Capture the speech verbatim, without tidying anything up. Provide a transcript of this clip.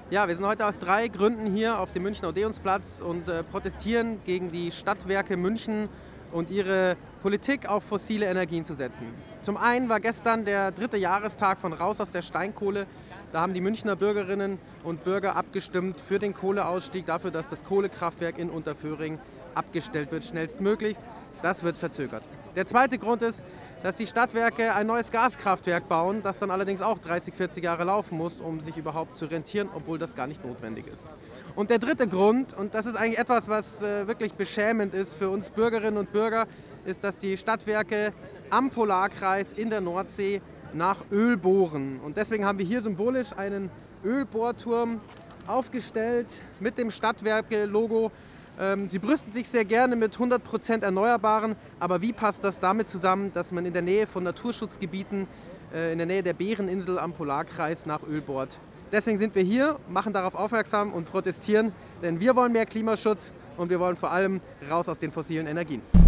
Ja, wir sind heute aus drei Gründen hier auf dem Münchner Odeonsplatz und äh, protestieren gegen die Stadtwerke München und ihre Politik auf fossile Energien zu setzen. Zum einen war gestern der dritte Jahrestag von Raus aus der Steinkohle. Da haben die Münchner Bürgerinnen und Bürger abgestimmt für den Kohleausstieg, dafür, dass das Kohlekraftwerk in Unterföhring abgestellt wird, schnellstmöglichst. Das wird verzögert. Der zweite Grund ist, dass die Stadtwerke ein neues Gaskraftwerk bauen, das dann allerdings auch dreißig, vierzig Jahre laufen muss, um sich überhaupt zu rentieren, obwohl das gar nicht notwendig ist. Und der dritte Grund, und das ist eigentlich etwas, was äh, wirklich beschämend ist für uns Bürgerinnen und Bürger, ist, dass die Stadtwerke am Polarkreis in der Nordsee nach Öl bohren. Und deswegen haben wir hier symbolisch einen Ölbohrturm aufgestellt mit dem Stadtwerke-Logo. Sie brüsten sich sehr gerne mit hundert Prozent Erneuerbaren, aber wie passt das damit zusammen, dass man in der Nähe von Naturschutzgebieten, in der Nähe der Bäreninsel am Polarkreis nach Öl bohrt? Deswegen sind wir hier, machen darauf aufmerksam und protestieren, denn wir wollen mehr Klimaschutz und wir wollen vor allem raus aus den fossilen Energien.